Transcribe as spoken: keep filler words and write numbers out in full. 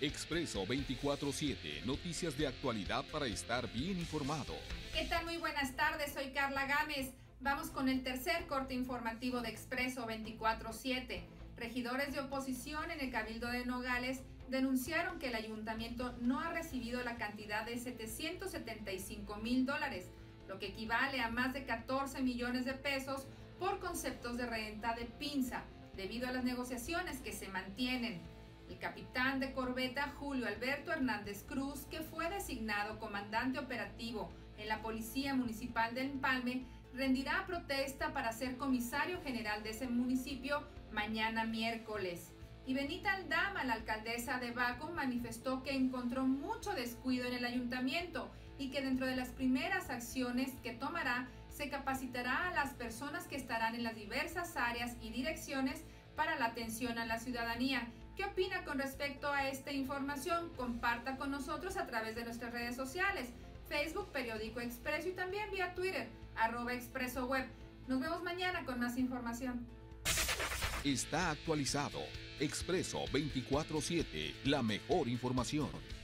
Expreso veinticuatro siete, noticias de actualidad para estar bien informado. ¿Qué tal? Muy buenas tardes, soy Carla Gámez. Vamos con el tercer corte informativo de Expreso veinticuatro siete. Regidores de oposición en el Cabildo de Nogales denunciaron que el ayuntamiento no ha recibido la cantidad de setecientos setenta y cinco mil dólares, lo que equivale a más de catorce millones de pesos por conceptos de renta de pinza, debido a las negociaciones que se mantienen. El capitán de corbeta Julio Alberto Hernández Cruz, que fue designado comandante operativo en la Policía Municipal de Empalme, rendirá protesta para ser comisario general de ese municipio mañana miércoles. Y Benita Aldama, la alcaldesa de Baco, manifestó que encontró mucho descuido en el ayuntamiento y que dentro de las primeras acciones que tomará se capacitará a las personas que estarán en las diversas áreas y direcciones para la atención a la ciudadanía. ¿Qué opina con respecto a esta información? Comparta con nosotros a través de nuestras redes sociales, Facebook, Periódico Expreso y también vía Twitter, arroba Expreso Web. Nos vemos mañana con más información. Está actualizado. Expreso veinticuatro siete, la mejor información.